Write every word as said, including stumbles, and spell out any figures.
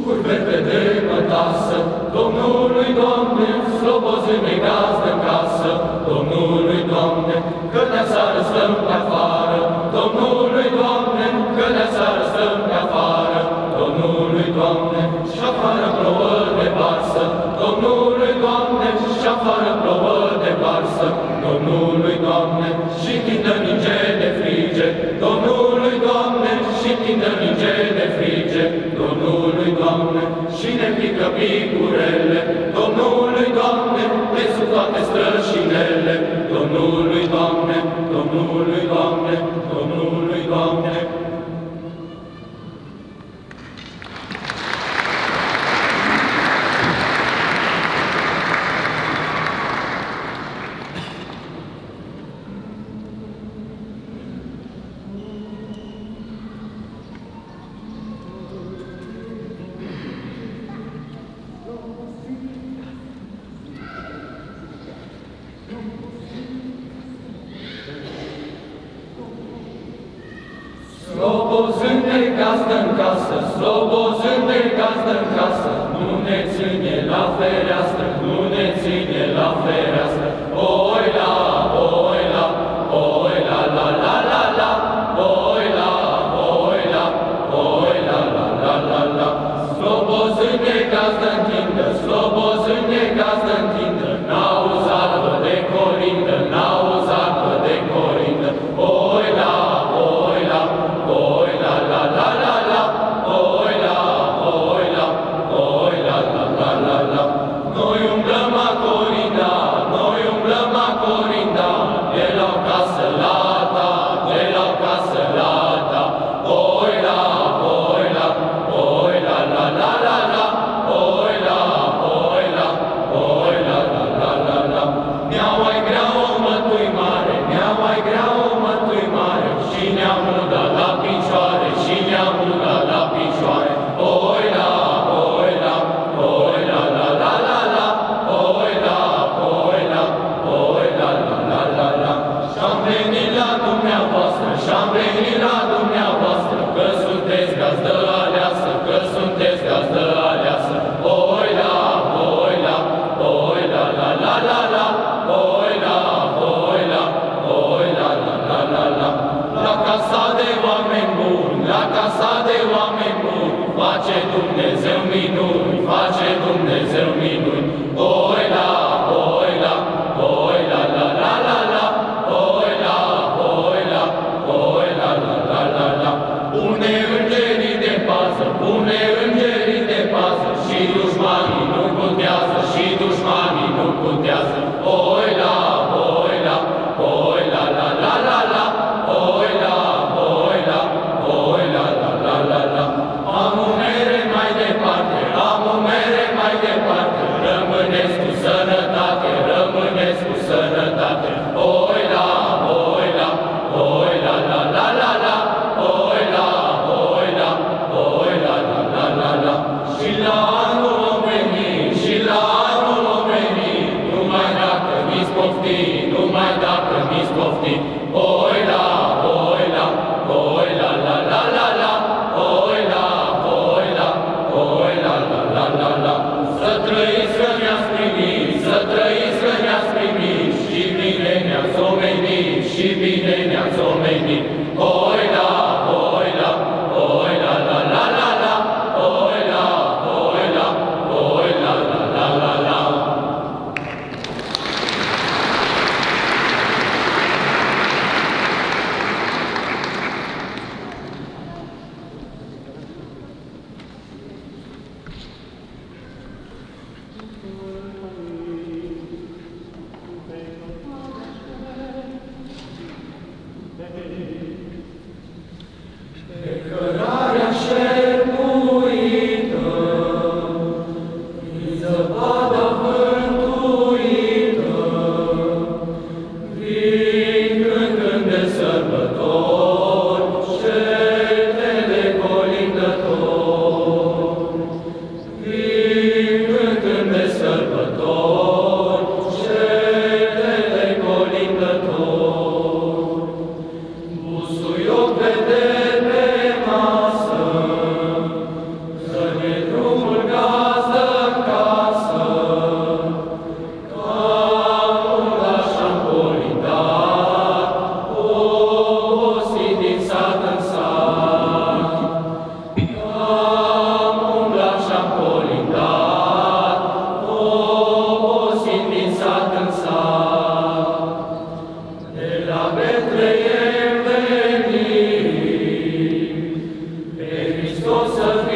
Curvete de mătasă, Domnului, Doamne, slobozâne gazdă în casă, Domnului, Doamne, că ne seară stăm pe afară, Domnului, Doamne, că ne seară stăm pe afară, Domnului, Doamne, și afară plouă de varsă, Domnului, Doamne, și afară plouă de varsă, Domnului, Doamne, și tindă ninge de frige, Domnului, Doamne, și tindă ninge de frige, Domnului, Doamne, și ne pică picurele, Domnului, Doamne, de sub toate strășinele, Domnului, Doamne, Domnului, Doamne, Domnului, Doamne. Slobozând de gazdă în casă, slobozând de gazdă în casă, nu ne ține la fereastră, nu ne ține la fereastră. Oi la, oi la, oi la, la, la, la, la, oi la, oi la, oi la, la, la, la, la. Slobozând de gazdă întindă, slobozând de gazdă întindă, n-auzi arbă de corindă, n-auzi arbă de corindă. Oi la, oi la, oi la, la, la, la, la, oi la, oi la, oi la, la, la, la, la. Noi umblăm a corinda, noi umblăm a corinda, de la o casă la ta, de la o casă la ta. Oi la, oi la, oi la, la, la, la, la, oi la, oi la, oi la, la, la, la, la. Ne-a mai grea o mătui mare, ne-a mai grea o mătui mare, și ne-a mudat la picioare, și ne-a mudat la picioare. Oi la, oi la, oi la, la, la, la, la, oi la, oi la, oi la, la, la, la, la. Și-am venit la dumneavoastră, și-am venit la dumneavoastră, că sunteți gazdă aleasă, că sunteți gazdă aleasă. Oi la, oi la, oi la, la, la, la, la, oi la, oi la, oi la, la, la, la, la. La casa de oameni buni, la casa de oameni buni, face Dumnezeu minuni, face Dumnezeu minuni. Oi la, oi la, oi la, la, la, la, la, oi la, oi la, oi la, la, la, la, la. Pune îngerii de pază, pune îngerii de pază, și dușmanii nu putează, și dușmanii nu putează. Oi la, oi la, oi la, la, la, la, la, oi la, oi la, oi la, la, la, la, la. Am o mere mai departe, am o mere mai departe, rămâneți cu sănătate, rămâneți cu sănătate. Oi la, oi la, oi la, la, la, la, la, oi la, oi la, oi la, la, la, Hristos să